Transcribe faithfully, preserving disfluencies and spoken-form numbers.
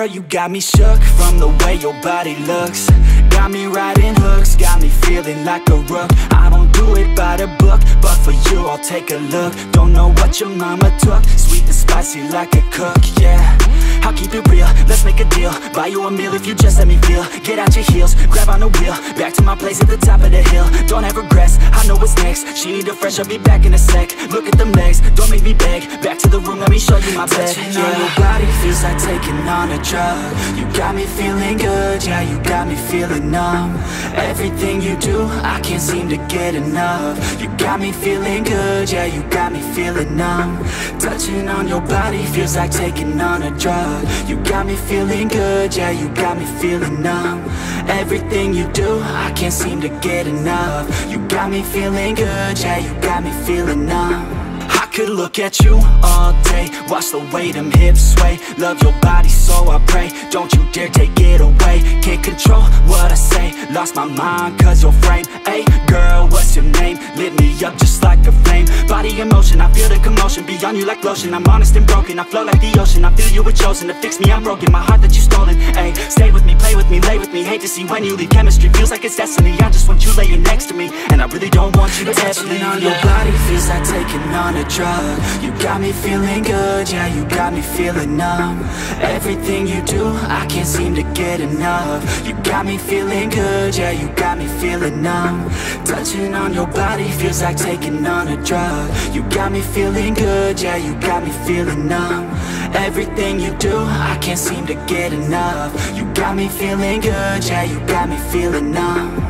you got me shook from the way your body looks. Got me riding hooks, got me feeling like a rook. I don't do it by the book, but for you I'll take a look. Don't know what your mama took, sweet and spicy like a cook, yeah. I'll keep it real, let's make a deal. Buy you a meal if you just let me feel. Get out your heels, grab on the wheel. Back to my place at the top of the hill. Don't have regrets, I know what's next. She need a fresh, I'll be back in a sec. Look at them legs, don't make me beg. Back to the room, let me show you my bed. Touching yeah. on your body feels like taking on a drug. You got me feeling good, yeah, you got me feeling numb. Everything you do, I can't seem to get enough. You got me feeling good, yeah, you got me feeling numb. Touching on your body feels like taking on a drug. You got me feeling good, yeah, you got me feeling numb. Everything you do, I can't seem to get enough. You got me feeling good, yeah, you got me feeling numb. I could look at you all day, watch the way them hips sway. Love your body so I pray, don't you dare take it away. Can't control what I say, lost my mind cause your frame. Hey girl, what's your name? Lit me up just like a flame. Body in motion, I feel the commotion. Beyond you like lotion, I'm honest and broken. I flow like the ocean, I feel you were chosen to fix me, I'm broken. My heart that you stolen, hey. Stay with me, play with me, lay with me. Hate to see when you leave, chemistry feels like it's destiny. I just want you laying next to me, and I really don't want you to ever leave. On your body feels like taking on a drug. You got me feeling good, yeah, you got me feeling numb. Everything you do, I can't seem to get enough. You got me feeling good, yeah, you got me feeling numb. Touching on your body feels like taking on a drug. You got me feeling good, yeah, you got me feeling numb. Everything you do, I can't seem to get enough. You got me feeling good, yeah, you got me feeling numb.